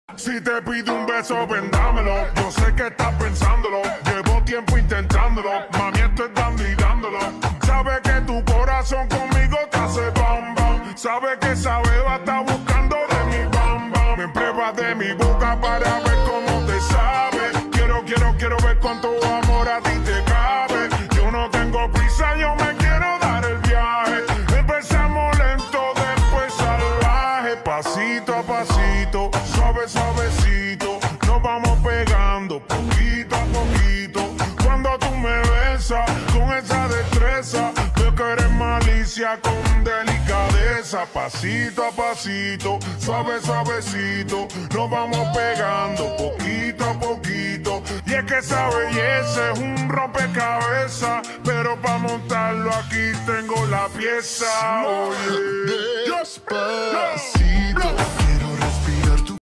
Si te pido un beso, vendámelo. Yo sé que estás pensándolo. Llevo tiempo intentándolo. Mami, estoy dando y dándolo. Sabe que tu corazón conmigo te hace bam bam. Sabe que esa beba está buscando de mi bam bam. Me pruebas de mi boca para ver cómo te sabe. Quiero ver cuánto amor a ti te cabe. Yo no tengo prisa, yo me quiero dar el viaje. Empezamos lento, después salvaje. Pasito a pasito, suavecito, nos vamos pegando poquito a poquito. Cuando tú me besas con esa destreza, veo que eres malicia con delicadeza. Pasito a pasito, suavecito, nos vamos pegando poquito a poquito. Y es que esa belleza es un rompecabezas, pero para montarlo aquí tengo la pieza. Oye, Despacito.